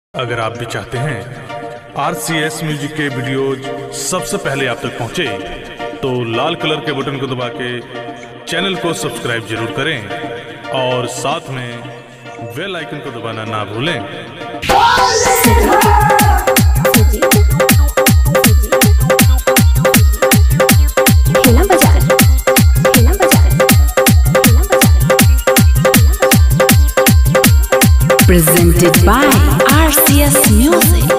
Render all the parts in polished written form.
अगर आप भी चाहते हैं RCS म्यूजिक के वीडियोज सबसे पहले आप तक पहुंचे तो लाल कलर के बटन को दबा के चैनल को सब्सक्राइब जरूर करें और साथ में बेल आइकन को दबाना ना भूलें। Presented by RCS Music.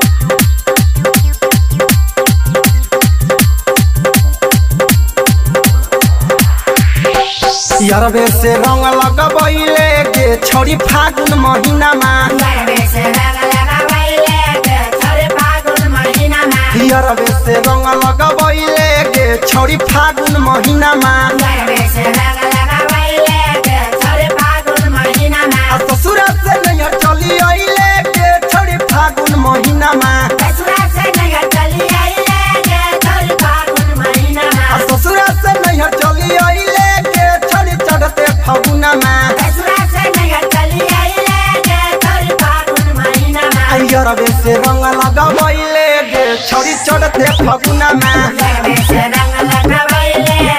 यारबे से रंग लगबैले के छोड़ी फागुन महीना में यारबे से रंग लगबैले के छोड़ी फागुन महीना में ससुर से नैहर चली आइले के छोड़ी फागुन महीना में ससुर से नैहर चली आइले के छोड़ी चढ़ते फागुन में यारबे से रंग लगबैले के छोड़ी चढ़ते फागुन में यारबे से रंग लगबैले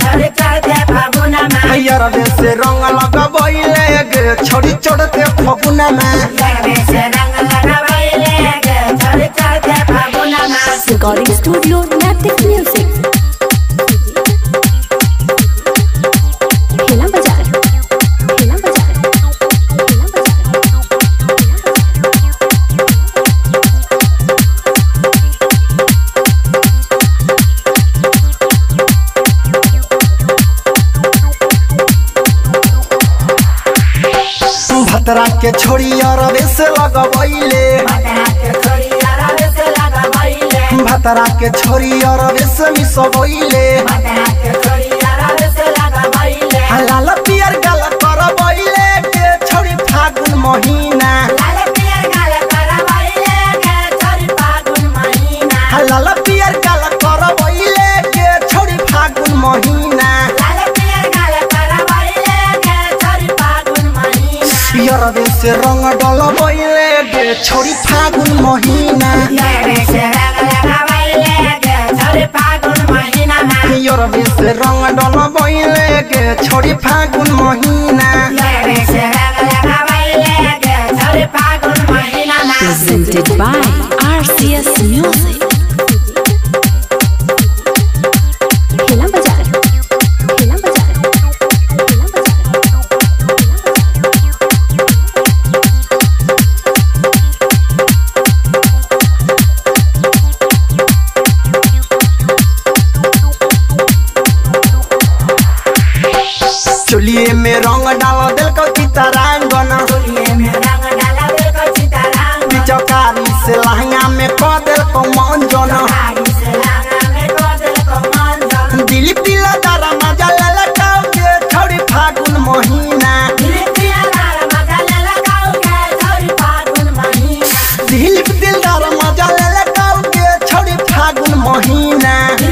के छोड़ी चढ़ते फागुन में Recording Studio Natic Music. भतरा के छोड़ी यारबे से लगबैले भतरा के छोड़ी यारबे से मिसबैले लाल पियर गाल करबैले के छोड़ी फागुन महीना लाल पियर गाल करबैले के छोड़ी फागुन महीना यारबे से रंग डलबैले के छोड़ी फागुन महीना यारबे से रंग डलबैले के छोड़ी फागुन महीना Presented by RCS Music. चुलिए में रंग डाल दिल को चितरांगना पिचकारी से लहंगा में क दिल को मंजना दिल पिला दारा मजा ललकाओ के छोड़ी फागुन महीना दिल दिलदार मजा ललकाओ के छोड़ी फागुन महीना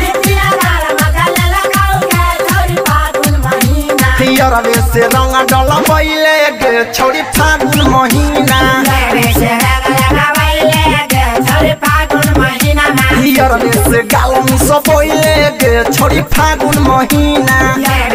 यारबे से रंग डलबैले के छोड़ी फागुन महीना यारबे से गाल मिसबैले के छोड़ी फागुन महीना